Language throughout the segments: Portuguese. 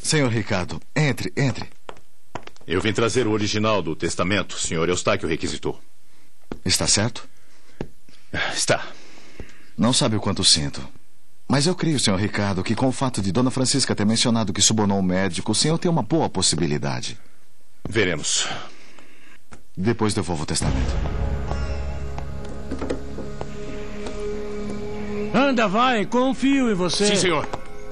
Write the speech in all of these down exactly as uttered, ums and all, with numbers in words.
Senhor Ricardo, entre, entre. Eu vim trazer o original do testamento. O senhor Eustáquio requisitou. Está certo? Está. Não sabe o quanto sinto. Mas eu creio, senhor Ricardo, que com o fato de Dona Francisca ter mencionado que subornou um médico, o senhor tem uma boa possibilidade. Veremos. Depois devolvo o testamento. Anda, vai, confio em você. Sim, senhor.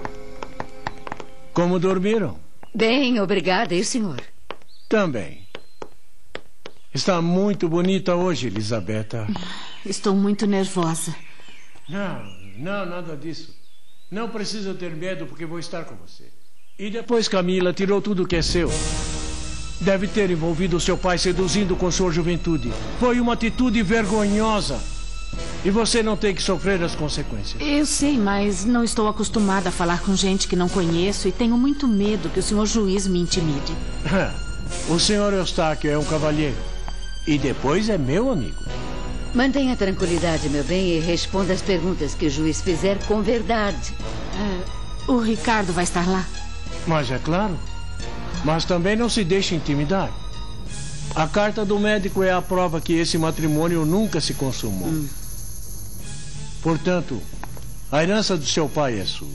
Como dormiram? Bem, obrigada. E o senhor? Também. Está muito bonita hoje, Elisabetta. Estou muito nervosa. Não, não, nada disso. Não precisa ter medo, porque vou estar com você. E depois Camila tirou tudo que é seu. Deve ter envolvido seu pai seduzindo com sua juventude. Foi uma atitude vergonhosa. E você não tem que sofrer as consequências. Eu sei, mas não estou acostumada a falar com gente que não conheço e tenho muito medo que o senhor juiz me intimide. O senhor Eustáquio é um cavalheiro. E depois é meu amigo. Mantenha a tranquilidade, meu bem, e responda as perguntas que o juiz fizer com verdade. Uh, o Ricardo vai estar lá? Mas é claro. Mas também não se deixe intimidar. A carta do médico é a prova que esse matrimônio nunca se consumou. Hum. Portanto, a herança do seu pai é sua.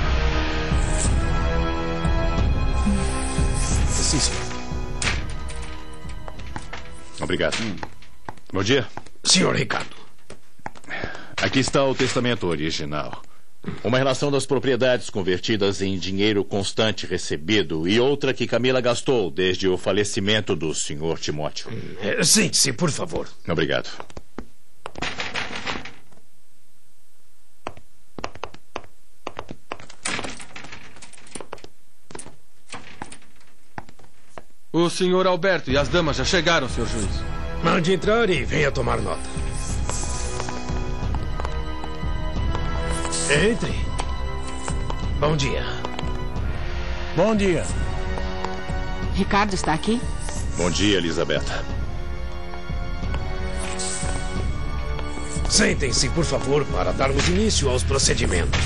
Sim, senhor. Obrigado. Hum. Bom dia. Senhor Ricardo. Aqui está o testamento original. Uma relação das propriedades convertidas em dinheiro constante recebido e outra que Camila gastou desde o falecimento do senhor Timóteo. É, sim, sim, por favor. Obrigado. O senhor Alberto e as damas já chegaram, senhor juiz. Mande entrar e venha tomar nota. Entre. Bom dia. Bom dia. Ricardo está aqui? Bom dia, Elisabetta. Sentem-se, por favor, para darmos início aos procedimentos.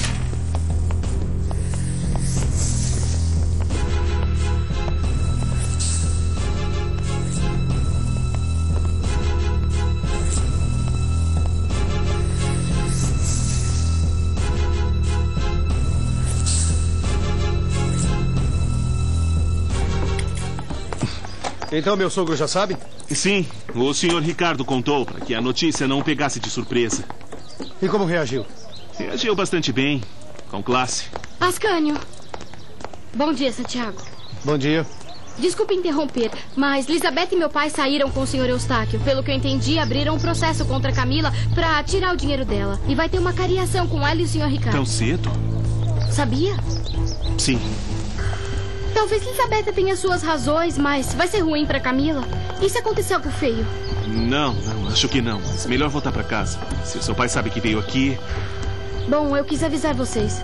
Então meu sogro já sabe? Sim, o senhor Ricardo contou para que a notícia não o pegasse de surpresa. E como reagiu? Reagiu bastante bem, com classe. Ascânio. Bom dia, Santiago. Bom dia. Desculpe interromper, mas Lisabeth e meu pai saíram com o senhor Eustáquio. Pelo que eu entendi, abriram um processo contra Camila para tirar o dinheiro dela. E vai ter uma cariação com ela e o senhor Ricardo. Tão cedo? Sabia? Sim. Talvez Lisabeth tenha suas razões, mas vai ser ruim para Camila. E se acontecer algo feio? Não, não, acho que não. Mas melhor voltar para casa. Se o seu pai sabe que veio aqui... Bom, eu quis avisar vocês.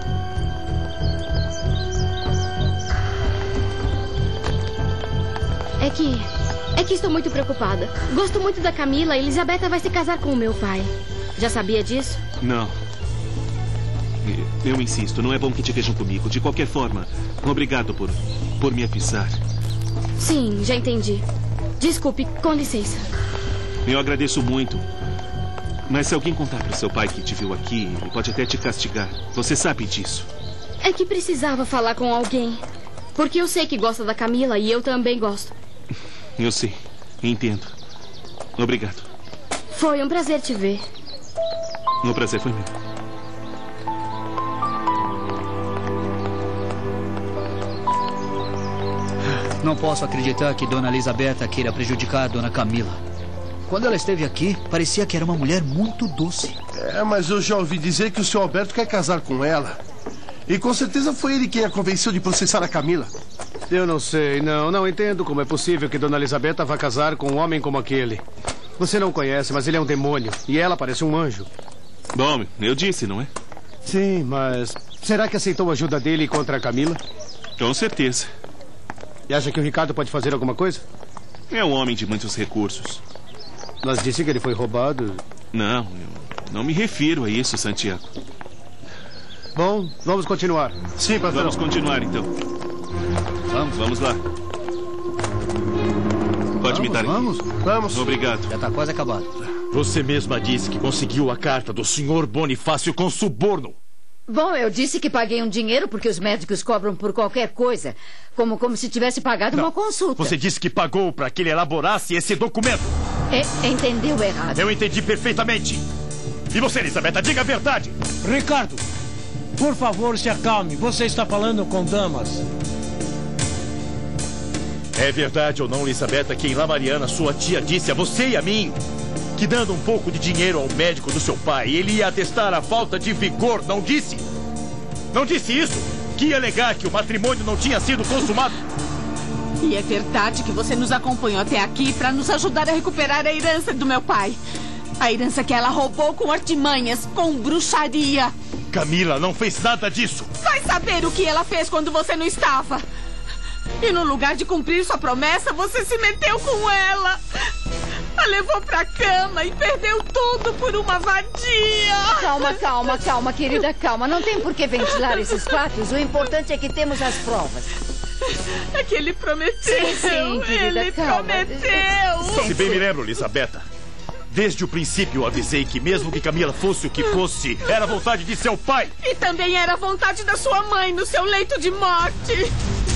É que... É que estou muito preocupada. Gosto muito da Camila e Elisabetta vai se casar com o meu pai. Já sabia disso? Não. Eu insisto, não é bom que te vejam comigo. De qualquer forma, obrigado por, por me avisar. Sim, já entendi. Desculpe, com licença. Eu agradeço muito. Mas se alguém contar para o seu pai que te viu aqui, ele pode até te castigar. Você sabe disso. É que precisava falar com alguém. Porque eu sei que gosta da Camila e eu também gosto. Eu sei, entendo. Obrigado. Foi um prazer te ver. O prazer foi meu. Não posso acreditar que Dona Elisabetta queira prejudicar a Dona Camila. Quando ela esteve aqui, parecia que era uma mulher muito doce. É, mas eu já ouvi dizer que o senhor Alberto quer casar com ela. E com certeza foi ele quem a convenceu de processar a Camila. Eu não sei, não, não entendo como é possível que Dona Elisabetta vá casar com um homem como aquele. Você não conhece, mas ele é um demônio. E ela parece um anjo. Bom, eu disse, não é? Sim, mas será que aceitou a ajuda dele contra a Camila? Com certeza. E acha que o Ricardo pode fazer alguma coisa? É um homem de muitos recursos. Mas disse que ele foi roubado. Não, eu não me refiro a isso, Santiago. Bom, vamos continuar. Sim, patrão. Vamos continuar, então. Vamos. Vamos lá. Pode vamos, me dar aqui. Vamos, vamos. Obrigado. Já tá quase acabado. Você mesma disse que conseguiu a carta do senhor Bonifácio com suborno. Bom, eu disse que paguei um dinheiro porque os médicos cobram por qualquer coisa. Como, como se tivesse pagado Não. uma consulta. Você disse que pagou para que ele elaborasse esse documento. É, entendeu errado. Eu entendi perfeitamente. E você, Elisabetta, diga a verdade. Ricardo, por favor, se acalme. Você está falando com damas. É verdade ou não, Elisabetta, que em La Mariana sua tia disse a você e a mim que dando um pouco de dinheiro ao médico do seu pai, ele ia atestar a falta de vigor, não disse? Não disse isso? Que ia alegar que o matrimônio não tinha sido consumado? E é verdade que você nos acompanhou até aqui para nos ajudar a recuperar a herança do meu pai. A herança que ela roubou com artimanhas, com bruxaria. Camila não fez nada disso. Vai saber o que ela fez quando você não estava. E no lugar de cumprir sua promessa, você se meteu com ela. A levou pra cama e perdeu tudo por uma vadia. Calma, calma, calma, querida, calma. Não tem por que ventilar esses fatos. O importante é que temos as provas. É que ele prometeu. Sim, sim, querida, ele calma. prometeu. Se bem me lembro, Elisabetta, desde o princípio eu avisei que mesmo que Camila fosse o que fosse, era a vontade de seu pai. E também era a vontade da sua mãe no seu leito de morte.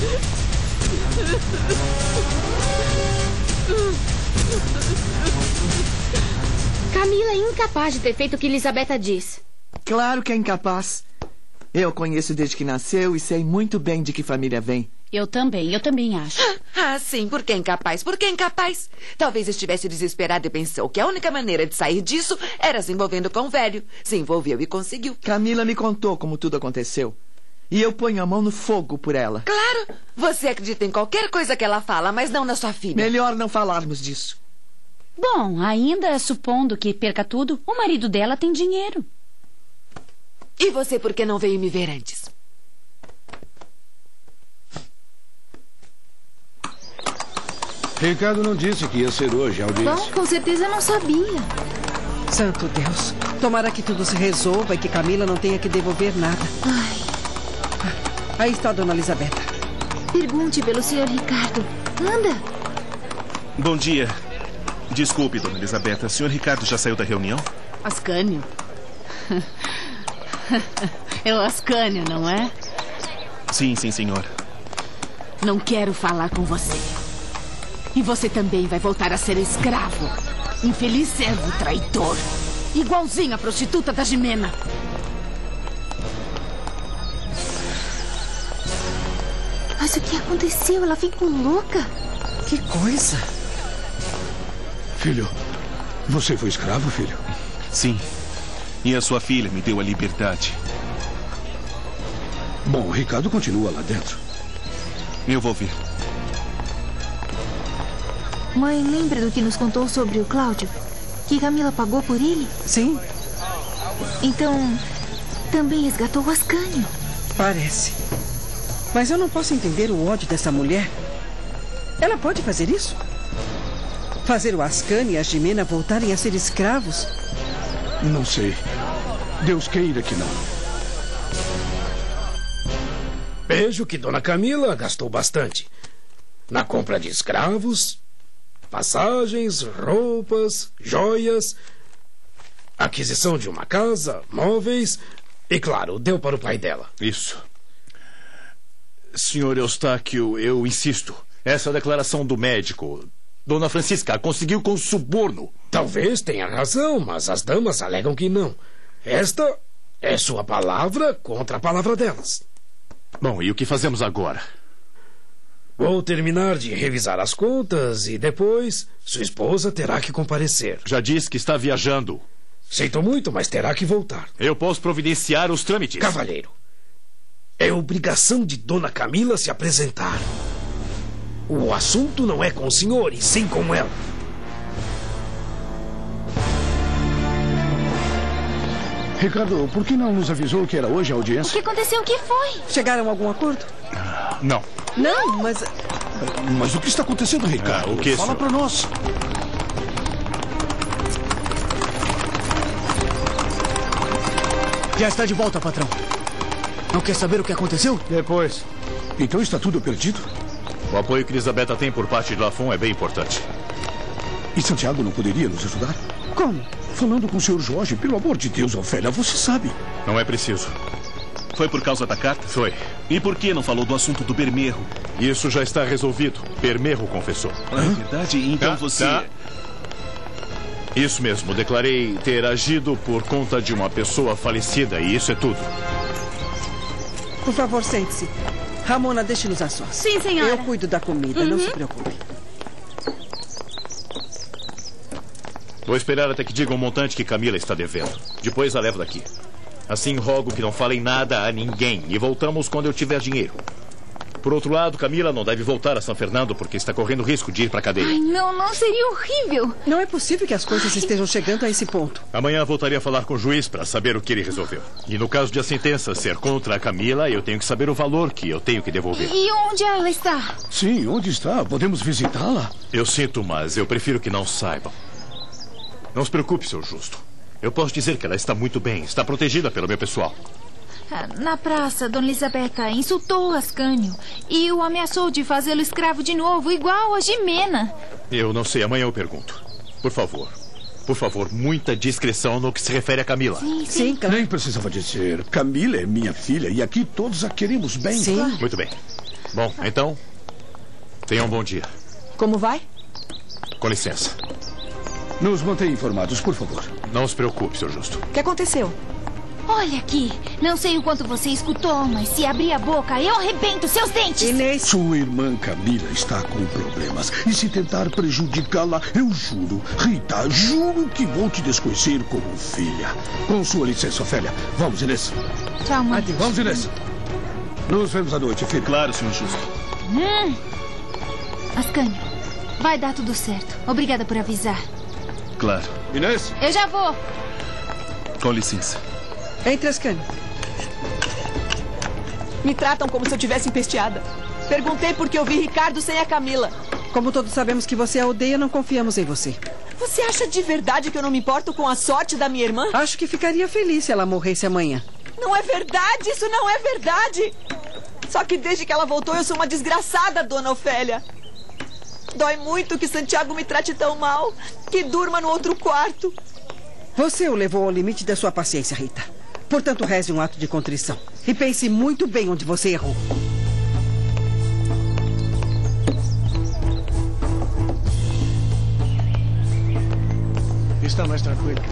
Camila é incapaz de ter feito o que Elisabetta diz. Claro que é incapaz. Eu conheço desde que nasceu e sei muito bem de que família vem. Eu também, eu também acho. Ah, sim, por que incapaz? Por que incapaz? Talvez estivesse desesperado e pensou que a única maneira de sair disso era se envolvendo com o velho. Se envolveu e conseguiu. Camila me contou como tudo aconteceu. E eu ponho a mão no fogo por ela. Claro! Você acredita em qualquer coisa que ela fala, mas não na sua filha. Melhor não falarmos disso. Bom, ainda supondo que perca tudo, o marido dela tem dinheiro. E você por que não veio me ver antes? Ricardo não disse que ia ser hoje a audiência. Bom, com certeza não sabia. Santo Deus. Tomara que tudo se resolva e que Camila não tenha que devolver nada. Ai. Aí está a dona Elisabetta. Pergunte pelo senhor Ricardo. Anda. Bom dia. Desculpe, dona Elisabetta. O senhor Ricardo já saiu da reunião? Ascânio. É o Ascânio, não é? Sim, sim, senhor. Não quero falar com você. E você também vai voltar a ser escravo. Infeliz servo traidor. Igualzinho a prostituta da Jimena. Mas o que aconteceu? Ela ficou louca. Que coisa. Filho, você foi escravo, filho? Sim. E a sua filha me deu a liberdade. Bom, o Ricardo continua lá dentro. Eu vou ver. Mãe, lembra do que nos contou sobre o Cláudio? Que Camila pagou por ele? Sim. Então, também resgatou o Ascânio. Parece. Mas eu não posso entender o ódio dessa mulher. Ela pode fazer isso? Fazer o Ascânio e a Jimena voltarem a ser escravos? Não sei. Deus queira que não. Vejo que Dona Camila gastou bastante. Na compra de escravos, passagens, roupas, joias, aquisição de uma casa, móveis e, claro, deu para o pai dela. Isso. Senhor Eustáquio, eu insisto. Essa declaração do médico, Dona Francisca, conseguiu com suborno. Talvez tenha razão, mas as damas alegam que não. Esta é sua palavra contra a palavra delas. Bom, e o que fazemos agora? Vou terminar de revisar as contas e depois sua esposa terá que comparecer. Já disse que está viajando. Sinto muito, mas terá que voltar. Eu posso providenciar os trâmites. Cavalheiro, é obrigação de Dona Camila se apresentar. O assunto não é com o senhor, e sim com ela. Ricardo, por que não nos avisou que era hoje a O audiência? que aconteceu? O que foi? Chegaram a algum acordo? Não. Não, mas... Mas o que está acontecendo, Ricardo? Ah, o que, Fala senhor? para nós. Já está de volta, patrão. Não quer saber o que aconteceu? Depois. Então está tudo perdido? O apoio que Elisabetta tem por parte de Lafon é bem importante. E Santiago não poderia nos ajudar? Como? Falando com o senhor Jorge, pelo amor de Deus, Ofélia, você sabe. Não é preciso. Foi por causa da carta? Foi. E por que não falou do assunto do Bermerro? Isso já está resolvido. Bermerro confessou. É verdade? Então tá, você... Tá. Isso mesmo. Declarei ter agido por conta de uma pessoa falecida e isso é tudo. Por favor, sente-se. Ramona, deixe-nos a sós. Sim, senhora. Eu cuido da comida, Uhum. não se preocupe. Vou esperar até que digam o montante que Camila está devendo. Depois a levo daqui. Assim rogo que não falem nada a ninguém e voltamos quando eu tiver dinheiro. Por outro lado, Camila não deve voltar a São Fernando porque está correndo risco de ir para a cadeia. Ai, não, não, seria horrível. Não é possível que as coisas estejam chegando a esse ponto. Amanhã voltarei a falar com o juiz para saber o que ele resolveu. E no caso de a sentença ser contra a Camila, eu tenho que saber o valor que eu tenho que devolver. E onde ela está? Sim, onde está? Podemos visitá-la? Eu sinto, mas eu prefiro que não saibam. Não se preocupe, seu Justo. Eu posso dizer que ela está muito bem, está protegida pelo meu pessoal. Na praça, Dona Elisabetta insultou Ascânio e o ameaçou de fazê-lo escravo de novo, igual a Jimena. Eu não sei, amanhã eu pergunto. Por favor, por favor, muita discrição no que se refere a Camila. Sim, sim. sim claro. Nem precisava dizer. Camila é minha filha e aqui todos a queremos bem. Sim. Claro. Muito bem. Bom, então, tenham um bom dia. Como vai? Com licença. Nos mantenha informados, por favor. Não se preocupe, seu Justo. O que aconteceu? Olha aqui, não sei o quanto você escutou, mas se abrir a boca, eu arrebento seus dentes. Inês. Sua irmã Camila está com problemas. E se tentar prejudicá-la, eu juro, Rita, juro que vou te desconhecer como filha. Com sua licença, Ofélia. Vamos, Inês. Tchau, mãe. Adeus. Vamos, Inês. Nos vemos à noite, filha. Claro, senhor Justo. Hum. Ascânio, vai dar tudo certo. Obrigada por avisar. Claro. Inês. Eu já vou. Com licença. Entre, Ascânio. Me tratam como se eu tivesse empesteada. Perguntei por que eu vi Ricardo sem a Camila. Como todos sabemos que você a odeia, não confiamos em você. Você acha de verdade que eu não me importo com a sorte da minha irmã? Acho que ficaria feliz se ela morresse amanhã. Não é verdade, isso não é verdade. Só que desde que ela voltou, eu sou uma desgraçada, Dona Ofélia. Dói muito que Santiago me trate tão mal, que durma no outro quarto. Você o levou ao limite da sua paciência, Rita. Portanto, reze um ato de contrição. E pense muito bem onde você errou. Está mais tranquilo?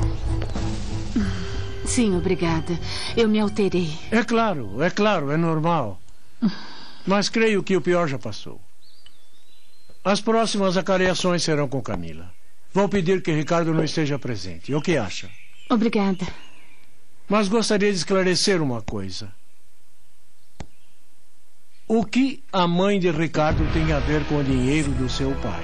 Sim, obrigada. Eu me alterei. É claro, é claro, é normal. Mas creio que o pior já passou. As próximas acareações serão com Camila. Vou pedir que Ricardo não esteja presente. O que acha? Obrigada. Mas gostaria de esclarecer uma coisa. O que a mãe de Ricardo tem a ver com o dinheiro do seu pai?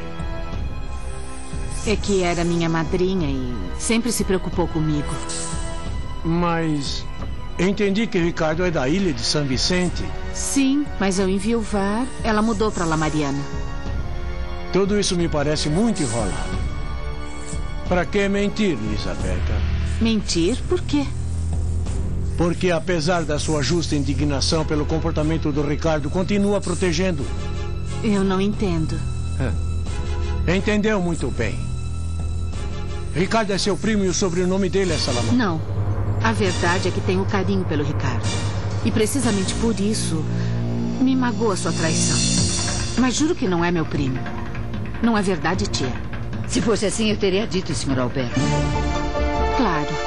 É que era minha madrinha e sempre se preocupou comigo. Mas entendi que Ricardo é da ilha de São Vicente. Sim, mas ao enviuvar, ela mudou para La Mariana. Tudo isso me parece muito enrolado. Para que mentir, Elisabetta? Mentir? Por quê? Porque, apesar da sua justa indignação pelo comportamento do Ricardo, continua protegendo. Eu não entendo. É. Entendeu muito bem. Ricardo é seu primo e o sobrenome dele é Salamanca. Não. A verdade é que tenho carinho pelo Ricardo. E precisamente por isso, me magoa sua traição. Mas juro que não é meu primo. Não é verdade, tia? Se fosse assim, eu teria dito, senhor Alberto. Claro.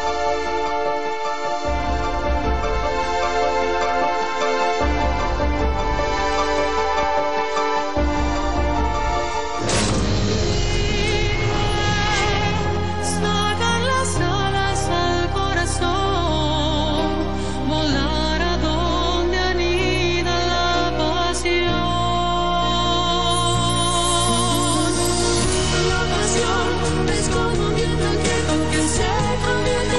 Es como viento que con que se convierte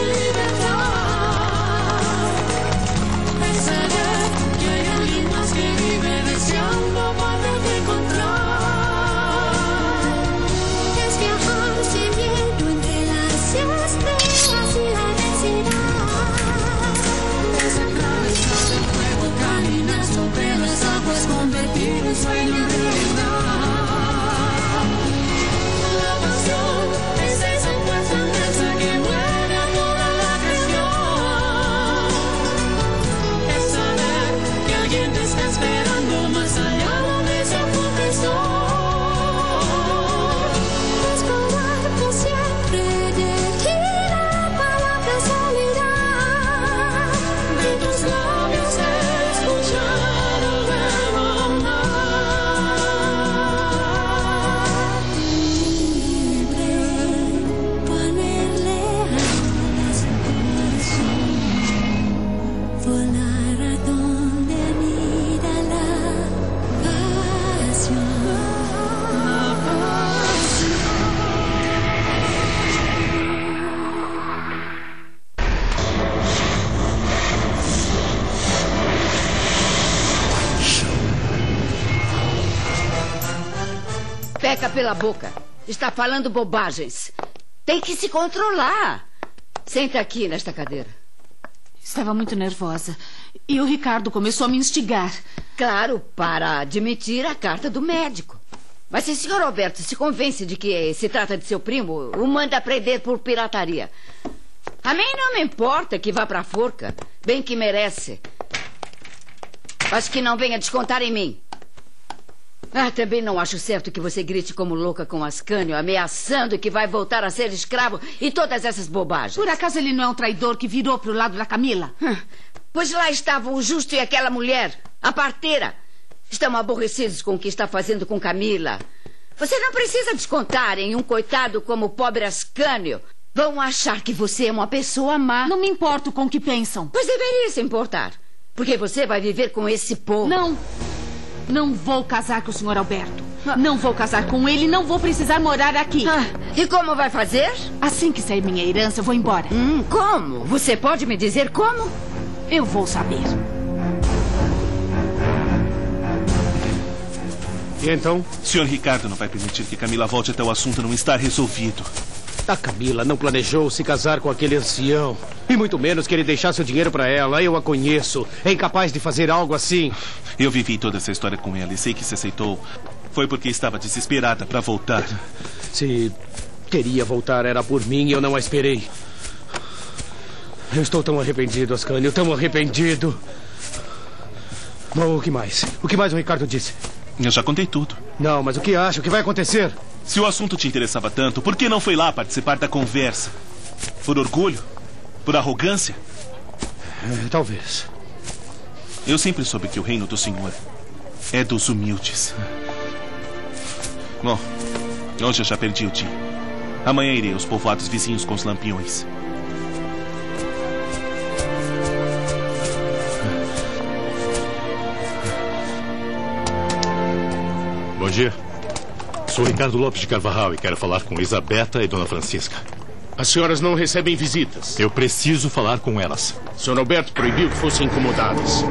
sueño en realidad. La pasión es esa fuerza inmensa que mueve a toda la creación. Es saber que alguien te está esperando más allá donde se oculta el sol. Esperar por siempre de ti la palabra salirá. De tus labios escuchar el verbo amar. Libre, ponerle alas al corazón, volar a donde anida la pasión. La pasión. Peca pela boca. Está falando bobagens. Tem que se controlar. Senta aqui nesta cadeira. Estava muito nervosa. E o Ricardo começou a me instigar. Claro, para admitir a carta do médico. Mas se o senhor Alberto se convence de que se trata de seu primo, o manda prender por pirataria. A mim não me importa que vá para a forca. Bem que merece. Mas que não venha descontar em mim. Ah, também não acho certo que você grite como louca com Ascânio, ameaçando que vai voltar a ser escravo e todas essas bobagens. Por acaso ele não é um traidor que virou pro lado da Camila? Hum, Pois lá estavam o Justo e aquela mulher, a parteira. Estão aborrecidos com o que está fazendo com Camila. Você não precisa descontar em um coitado como o pobre Ascânio. Vão achar que você é uma pessoa má. Não me importo com o que pensam. Pois deveria se importar. Porque você vai viver com esse povo. Não. Não vou casar com o senhor Alberto. Ah. Não vou casar com ele, não vou precisar morar aqui. Ah. E como vai fazer? Assim que sair minha herança, eu vou embora. Hum, como? Você pode me dizer como? Eu vou saber. E então? O senhor Ricardo não vai permitir que Camila volte até o assunto não estar resolvido. A Camila não planejou se casar com aquele ancião. E muito menos que ele deixasse o dinheiro para ela. Eu a conheço. É incapaz de fazer algo assim. Eu vivi toda essa história com ela e sei que se aceitou. Foi porque estava desesperada para voltar. Se queria voltar era por mim e eu não a esperei. Eu estou tão arrependido, Ascânio. Tão arrependido. Bom, o que mais? O que mais o Ricardo disse? Eu já contei tudo. Não, mas o que acha? O que vai acontecer? Se o assunto te interessava tanto, por que não foi lá participar da conversa? Por orgulho? Por arrogância? É, talvez. Eu sempre soube que o reino do Senhor é dos humildes. Bom, hoje eu já perdi o dia. Amanhã irei aos povoados vizinhos com os lampiões. Bom dia. Sou Ricardo Lopes de Carvajal e quero falar com Lisabeta e Dona Francisca. As senhoras não recebem visitas. Eu preciso falar com elas. O senhor Alberto proibiu que fossem incomodadas.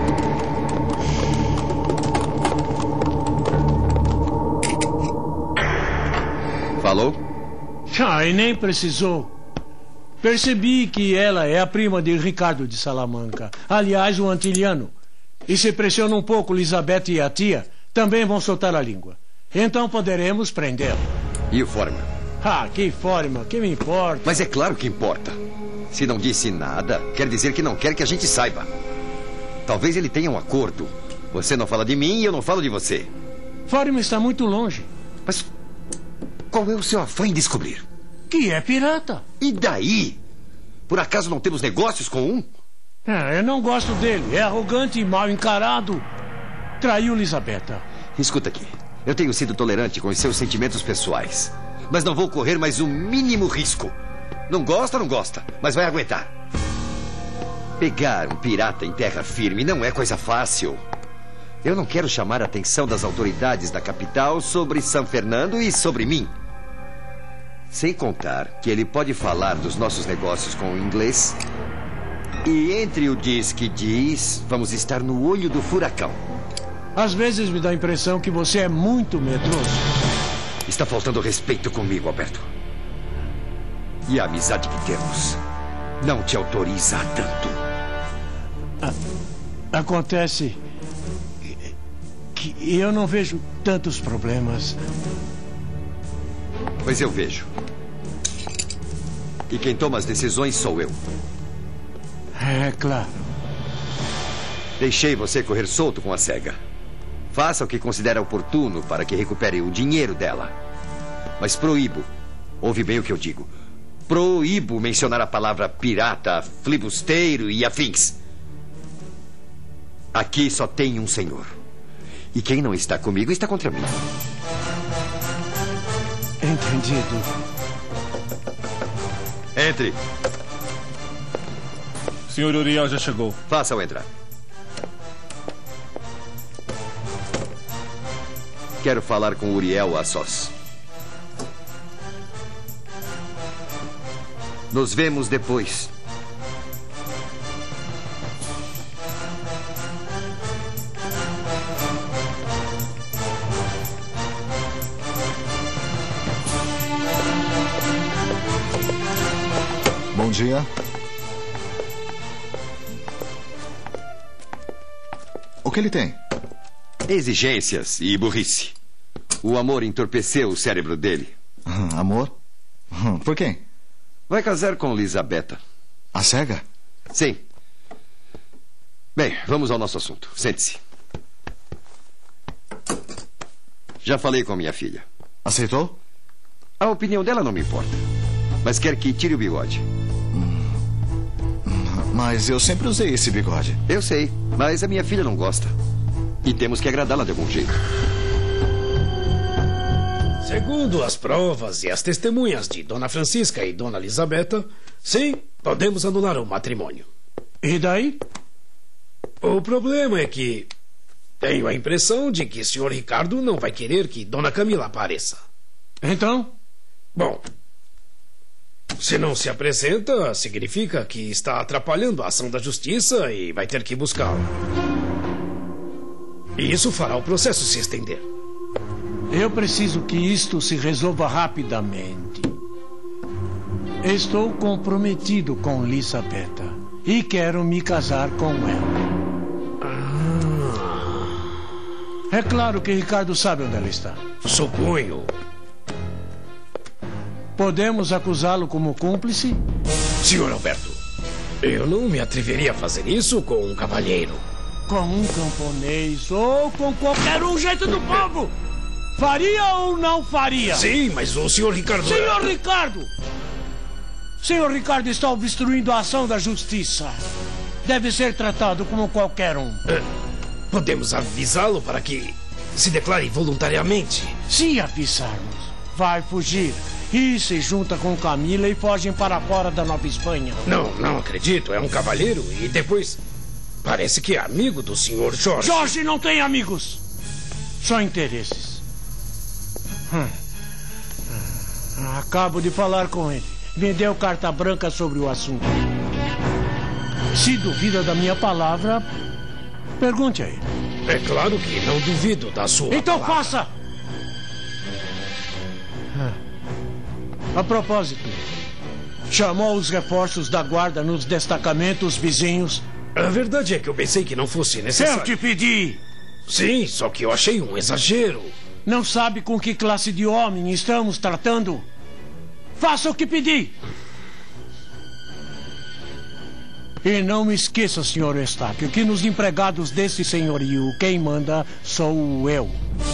Falou? Ah, e nem precisou. Percebi que ela é a prima de Ricardo de Salamanca. Aliás, o antiliano. E se pressiona um pouco Lisabeta e a tia, também vão soltar a língua. Então poderemos prendê-lo. E o Foreman? Ah, que Foreman, que me importa? Mas é claro que importa. Se não disse nada, quer dizer que não quer que a gente saiba. Talvez ele tenha um acordo. Você não fala de mim e eu não falo de você. Foreman está muito longe. Mas qual é o seu afã em descobrir? Que é pirata. E daí? Por acaso não temos negócios com um? É, eu não gosto dele. É arrogante e mal encarado. Traiu Lisabeta. Escuta aqui. Eu tenho sido tolerante com os seus sentimentos pessoais. Mas não vou correr mais o mínimo risco. Não gosta, não gosta. Mas vai aguentar. Pegar um pirata em terra firme não é coisa fácil. Eu não quero chamar a atenção das autoridades da capital sobre São Fernando e sobre mim. Sem contar que ele pode falar dos nossos negócios com o inglês. E entre o diz que diz, vamos estar no olho do furacão. Às vezes me dá a impressão que você é muito medroso. Está faltando respeito comigo, Alberto. E a amizade que temos não te autoriza a tanto. Ah, acontece que eu não vejo tantos problemas. Pois eu vejo. E quem toma as decisões sou eu. É claro. Deixei você correr solto com a cega. Faça o que considera oportuno para que recupere o dinheiro dela. Mas proíbo, ouve bem o que eu digo, proíbo mencionar a palavra pirata, flibusteiro e afins. Aqui só tem um senhor. E quem não está comigo está contra mim. Entendido. Entre. Senhor Uriel já chegou. Faça-o entrar. Quero falar com Uriel a sós. Nos vemos depois. Bom dia. O que ele tem? Exigências e burrice. O amor entorpeceu o cérebro dele. Amor? Por quem? Vai casar com Lisabeta. A cega? Sim. Bem, vamos ao nosso assunto. Sente-se. Já falei com a minha filha. Aceitou? A opinião dela não me importa. Mas quer que tire o bigode. Mas eu sempre usei esse bigode. Eu sei, mas a minha filha não gosta. E temos que agradá-la de algum jeito. Segundo as provas e as testemunhas de Dona Francisca e Dona Lisabeta, sim, podemos anular o matrimônio. E daí? O problema é que tenho a impressão de que o senhor Ricardo não vai querer que Dona Camila apareça. Então? Bom, se não se apresenta, significa que está atrapalhando a ação da justiça e vai ter que buscá-la. E isso fará o processo se estender. Eu preciso que isto se resolva rapidamente. Estou comprometido com Lisabeta e quero me casar com ela. Ah. É claro que Ricardo sabe onde ela está. Suponho. Podemos acusá-lo como cúmplice? senhor Alberto, eu não me atreveria a fazer isso com um cavalheiro. Com um camponês ou com qualquer um jeito do povo! Faria ou não faria? Sim, mas o senhor Ricardo... Senhor Ricardo! Senhor Ricardo está obstruindo a ação da justiça. Deve ser tratado como qualquer um. É, podemos avisá-lo para que se declare voluntariamente. Se avisarmos, vai fugir. E se junta com Camila e fogem para fora da Nova Espanha. Não, não acredito. É um cavalheiro e depois... Parece que é amigo do senhor Jorge. Jorge não tem amigos. Só interesses. Hum. Acabo de falar com ele. Me deu carta branca sobre o assunto. Se duvida da minha palavra, pergunte a ele. É claro que não duvido da sua Então palavra. faça! A propósito, chamou os reforços da guarda nos destacamentos vizinhos? A verdade é que eu pensei que não fosse necessário. Eu te pedi! Sim, só que eu achei um exagero. Não sabe com que classe de homem estamos tratando? Faça o que pedi! E não me esqueça, senhor Eustáquio, que nos empregados desse senhorio, quem manda sou eu.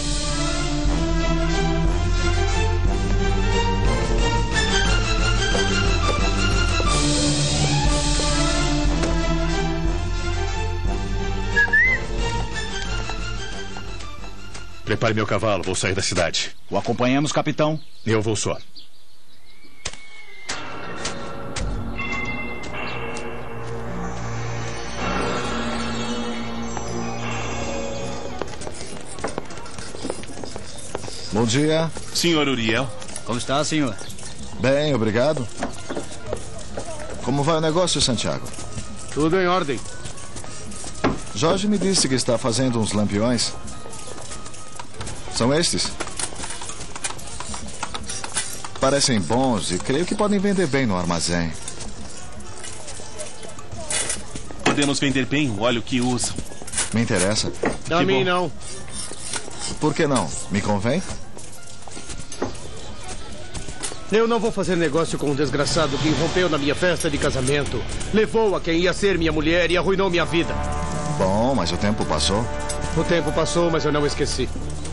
Prepare meu cavalo, vou sair da cidade. O acompanhamos, capitão? Eu vou só. Bom dia. Senhor Uriel. Como está, senhor? Bem, obrigado. Como vai o negócio, Santiago? Tudo em ordem. Jorge me disse que está fazendo uns lampiões. São estes? Parecem bons e creio que podem vender bem no armazém. Podemos vender bem o óleo que usam. Me interessa. A mim não. Por que não? Me convém? Eu não vou fazer negócio com um desgraçado que irrompeu na minha festa de casamento. Levou a quem ia ser minha mulher e arruinou minha vida. Bom, mas o tempo passou. O tempo passou, mas eu não esqueci.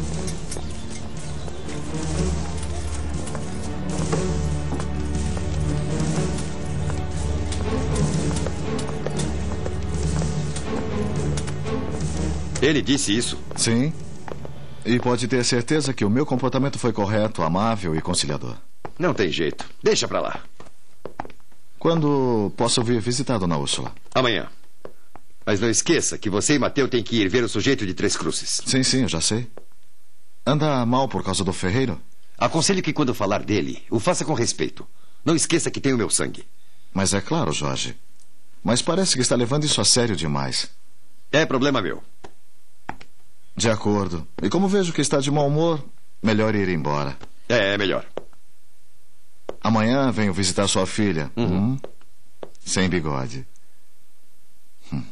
Ele disse isso? Sim. E pode ter certeza que o meu comportamento foi correto, amável e conciliador. Não tem jeito. Deixa pra lá. Quando posso vir visitar a dona Úrsula? Amanhã. Mas não esqueça que você e Mateu têm que ir ver o sujeito de Três Cruzes. Sim, sim, eu já sei. Anda mal por causa do ferreiro? Aconselho que quando falar dele, o faça com respeito. Não esqueça que tem o meu sangue. Mas é claro, Jorge. Mas parece que está levando isso a sério demais. É problema meu. De acordo. E como vejo que está de mau humor, melhor ir embora. É, é melhor. Amanhã venho visitar sua filha. Uhum. Hum? Sem bigode. Hum.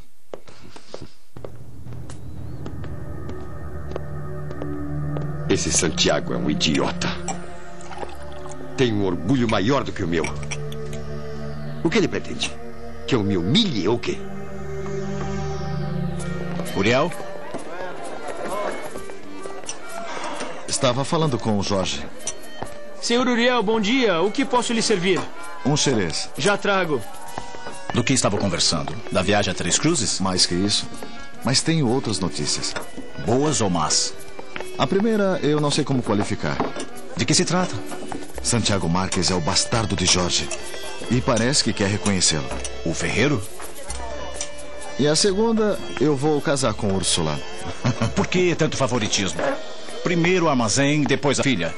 Esse Santiago é um idiota. Tem um orgulho maior do que o meu. O que ele pretende? Que eu me humilhe ou o quê? Uriel? Estava falando com o Jorge. Senhor Uriel, bom dia. O que posso lhe servir? Um xerez. Já trago. Do que estavam conversando? Da viagem a Três Cruzes? Mais que isso. Mas tenho outras notícias. Boas ou más? A primeira eu não sei como qualificar. De que se trata? Santiago Marques é o bastardo de Jorge. E parece que quer reconhecê-lo. O ferreiro? E a segunda, eu vou casar com Úrsula. Por que tanto favoritismo? Primeiro o armazém, depois a filha.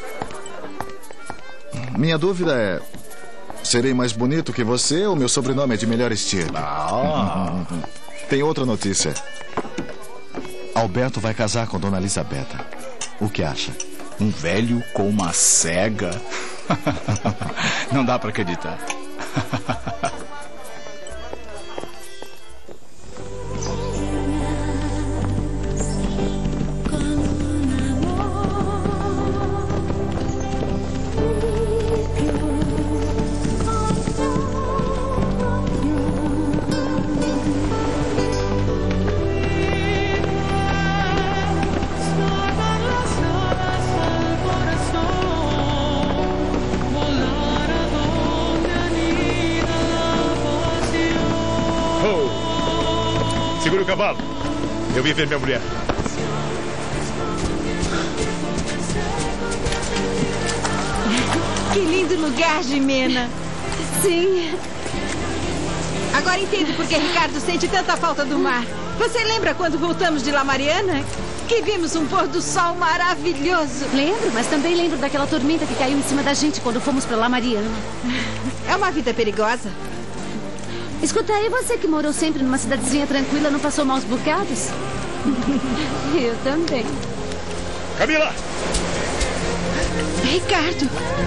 Minha dúvida é... serei mais bonito que você ou meu sobrenome é de melhor estilo? Ah. Tem outra notícia. Alberto vai casar com Dona Elisabetta. O que acha? Um velho com uma cega? Não dá para acreditar. Segura o cavalo. Eu vim ver minha mulher. Que lindo lugar, Jimena. Sim. Agora entendo por que Ricardo sente tanta falta do mar. Você lembra quando voltamos de La Mariana? Que vimos um pôr do sol maravilhoso. Lembro, mas também lembro daquela tormenta que caiu em cima da gente quando fomos para La Mariana. É uma vida perigosa. Escuta aí, você que morou sempre numa cidadezinha tranquila, não passou maus bocados? Eu também. Camila! Ricardo!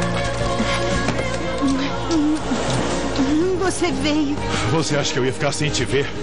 Você veio. Você acha que eu ia ficar sem te ver?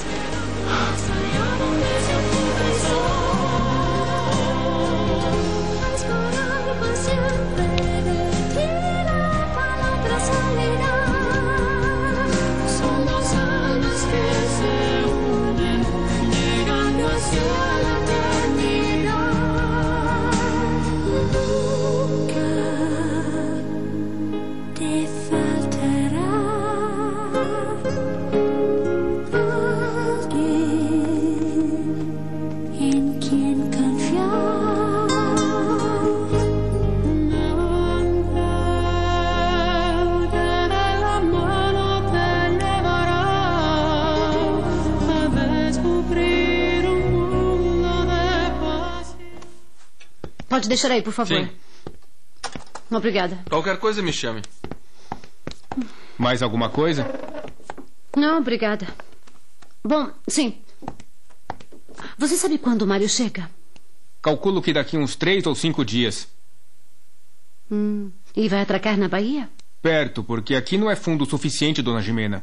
Pode deixar aí, por favor. Sim. Obrigada. Qualquer coisa me chame. Mais alguma coisa? Não, obrigada. Bom, sim. Você sabe quando o Mário chega? Calculo que daqui uns três ou cinco dias. Hum, e vai atracar na Bahia? Perto, porque aqui não é fundo o suficiente, dona Jimena.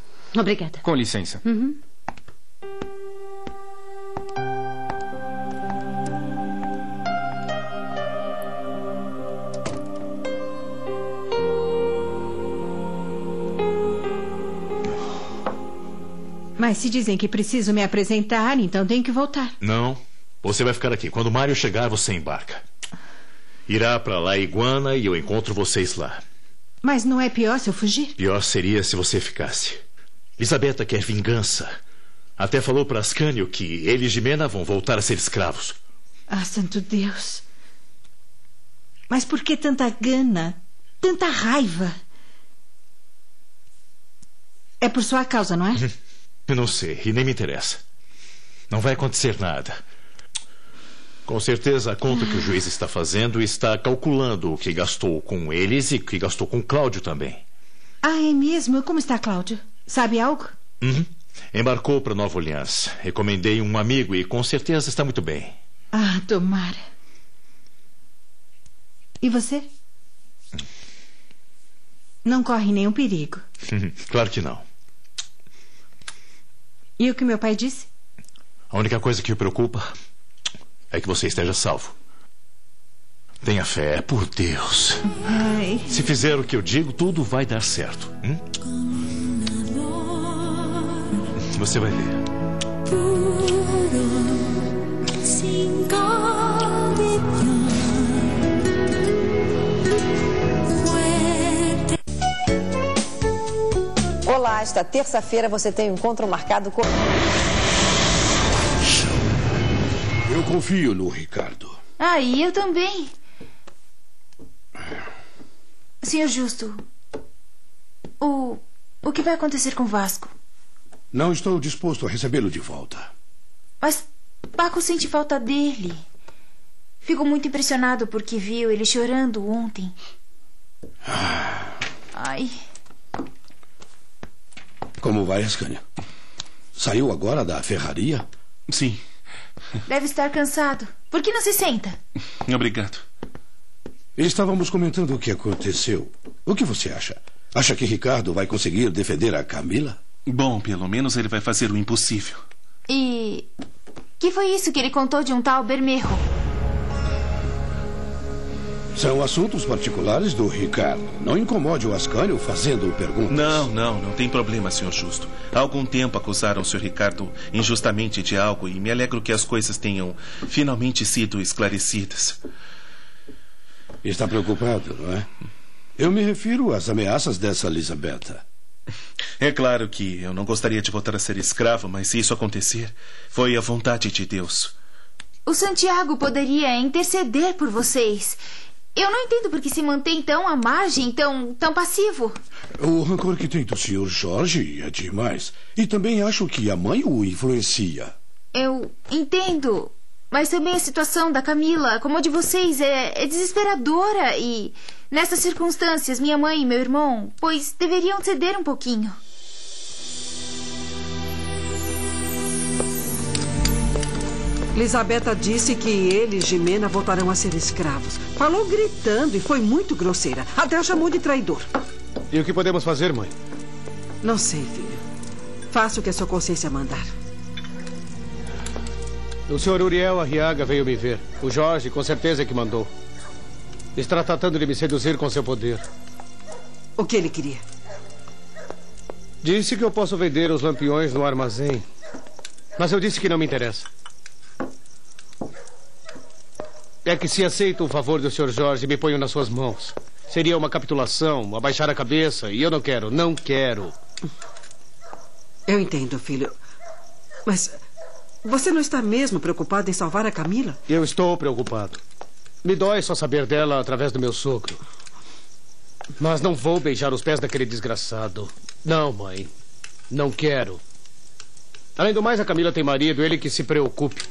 Obrigada. Com licença. Uhum. Mas se dizem que preciso me apresentar, então tenho que voltar. Não. Você vai ficar aqui. Quando o Mário chegar, você embarca. Irá para La Iguana e eu encontro vocês lá. Mas não é pior se eu fugir? Pior seria se você ficasse. Lisabetta quer vingança. Até falou para Ascânio que ele e Jimena vão voltar a ser escravos. Ah, santo Deus. Mas por que tanta gana? Tanta raiva? É por sua causa, não é? Eu não sei, e nem me interessa. Não vai acontecer nada. Com certeza, a conta que o juiz está fazendo está calculando o que gastou com eles e o que gastou com Cláudio também. Ah, é mesmo? Como está Cláudio? Sabe algo? Uhum. Embarcou para Nova Orleans. Recomendei um amigo e com certeza está muito bem. Ah, tomara. E você? Não corre nenhum perigo. Claro que não. E o que meu pai disse? A única coisa que o preocupa é que você esteja salvo. Tenha fé, por Deus. Ai. Se fizer o que eu digo, tudo vai dar certo. Hum? Você vai ver. Olá, esta terça-feira você tem um encontro marcado com... Eu confio no Ricardo. Ah, e eu também. senhor Justo, o, o que vai acontecer com Vasco? Não estou disposto a recebê-lo de volta. Mas Paco sente falta dele. Fico muito impressionado porque viu ele chorando ontem. Ai. Como vai, Ascânio? Saiu agora da ferraria? Sim. Deve estar cansado. Por que não se senta? Obrigado. Estávamos comentando o que aconteceu. O que você acha? Acha que Ricardo vai conseguir defender a Camila? Bom, pelo menos ele vai fazer o impossível. E... que foi isso que ele contou de um tal Bermejo? São assuntos particulares do Ricardo. Não incomode o Ascânio fazendo perguntas. Não, não, não tem problema, senhor Justo. Há algum tempo acusaram o senhor Ricardo injustamente de algo e me alegro que as coisas tenham finalmente sido esclarecidas. Está preocupado, não é? Eu me refiro às ameaças dessa Lisabetta. É claro que eu não gostaria de voltar a ser escravo, mas se isso acontecer, foi a vontade de Deus. O Santiago poderia interceder por vocês. Eu não entendo por que se mantém tão à margem, tão, tão passivo. O rancor que tem do senhor Jorge é demais. E também acho que a mãe o influencia. Eu entendo. Mas também a situação da Camila, como a de vocês, é, é desesperadora. E, nessas circunstâncias, minha mãe e meu irmão, pois deveriam ceder um pouquinho. Lisabetta disse que ele e Jimena voltarão a ser escravos. Falou gritando e foi muito grosseira. Até a chamou de traidor. E o que podemos fazer, mãe? Não sei, filho. Faça o que a sua consciência mandar. O senhor Uriel Arriaga veio me ver. O Jorge, com certeza, é que mandou. Está tratando de me seduzir com seu poder. O que ele queria? Disse que eu posso vender os lampiões no armazém. Mas eu disse que não me interessa. É que se aceito o favor do senhor Jorge, me ponho nas suas mãos. Seria uma capitulação, abaixar a cabeça, e eu não quero, não quero. Eu entendo, filho. Mas você não está mesmo preocupado em salvar a Camila? Eu estou preocupado. Me dói só saber dela através do meu sogro. Mas não vou beijar os pés daquele desgraçado. Não, mãe. Não quero. Além do mais, a Camila tem marido, ele que se preocupe.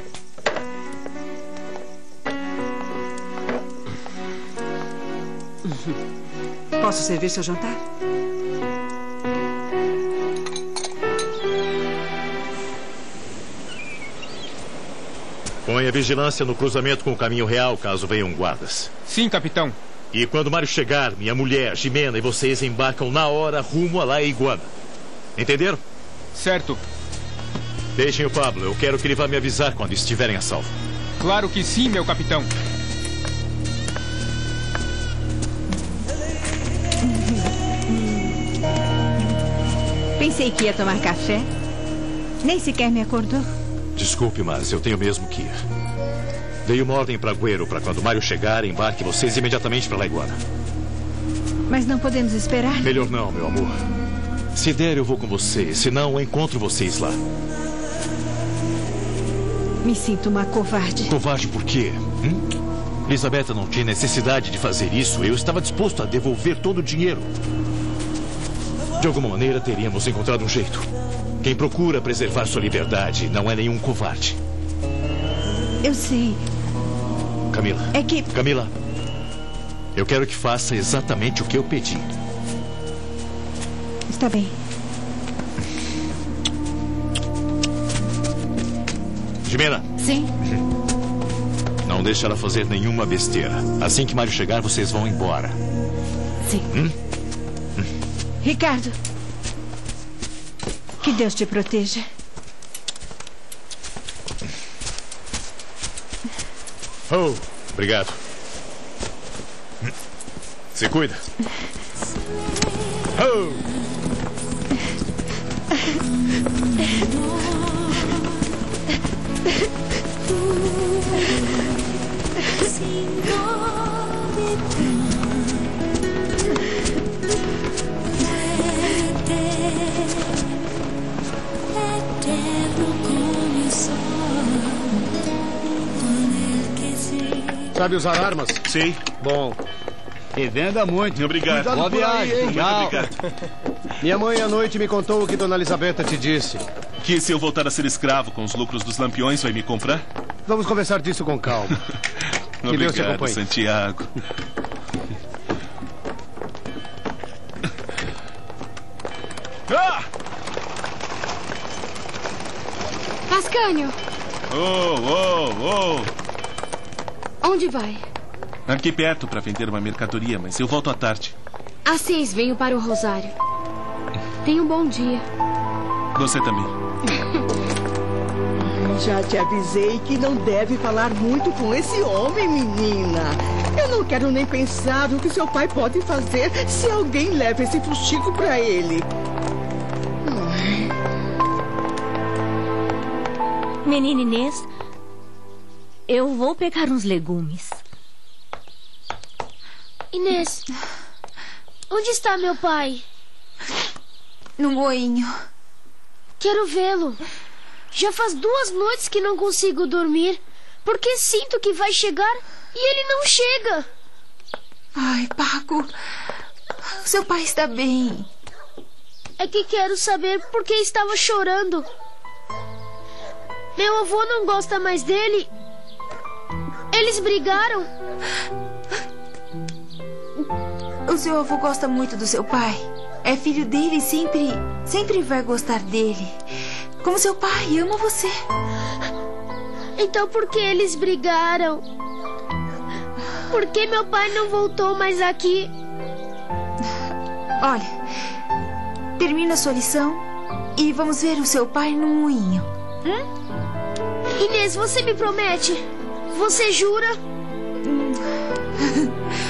Posso servir seu jantar? Põe a vigilância no cruzamento com o caminho real, caso venham guardas. Sim, capitão. E quando Mário chegar, minha mulher, Jimena e vocês embarcam na hora rumo a La Iguana. Entenderam? Certo. Deixem o Pablo. Eu quero que ele vá me avisar quando estiverem a salvo. Claro que sim, meu capitão. Pensei que ia tomar café. Nem sequer me acordou. Desculpe, mas eu tenho mesmo que ir. Dei uma ordem para Agüero para quando Mário chegar, embarque vocês imediatamente para La Iguana. Mas não podemos esperar? Melhor não, meu amor. Se der, eu vou com vocês. Se não, eu encontro vocês lá. Me sinto uma covarde. Covarde por quê? Hum? Lisabetta não tinha necessidade de fazer isso. Eu estava disposto a devolver todo o dinheiro. De alguma maneira, teríamos encontrado um jeito. Quem procura preservar sua liberdade não é nenhum covarde. Eu sei. Camila. É que... Camila, eu quero que faça exatamente o que eu pedi. Está bem. Jimena. Sim. Não deixe ela fazer nenhuma besteira. Assim que Mário chegar, vocês vão embora. Sim. Hum? Ricardo. Que Deus te proteja. Oh, obrigado. Se cuida. Oh. Sabe usar armas? Sim. Bom. E venda muito. Obrigado. Cuidado Boa por aí, viagem. hein? Tchau. Obrigado. Minha mãe à noite me contou o que Dona Elisabetta te disse. Que se eu voltar a ser escravo com os lucros dos lampiões, vai me comprar? Vamos conversar disso com calma. Que Deus te Obrigado, acompanhe. Santiago. Ah! Ascânio, Oh, oh, oh! onde vai? Aqui perto para vender uma mercadoria, mas eu volto à tarde. Às seis venho para o Rosário. Tenha um bom dia. Você também. Já te avisei que não deve falar muito com esse homem, menina. Eu não quero nem pensar o que seu pai pode fazer se alguém leva esse fuxico pra ele. Menina Inês, eu vou pegar uns legumes. Inês, onde está meu pai? No moinho. Quero vê-lo. Já faz duas noites que não consigo dormir, porque sinto que vai chegar e ele não chega. Ai, Paco, seu pai está bem. É que quero saber por que estava chorando. Meu avô não gosta mais dele. Eles brigaram. O seu avô gosta muito do seu pai. É filho dele e sempre, sempre vai gostar dele. Como seu pai ama você. Então por que eles brigaram? Por que meu pai não voltou mais aqui? Olha, termina sua lição e vamos ver o seu pai no moinho. Hum? Inês, você me promete? Você jura?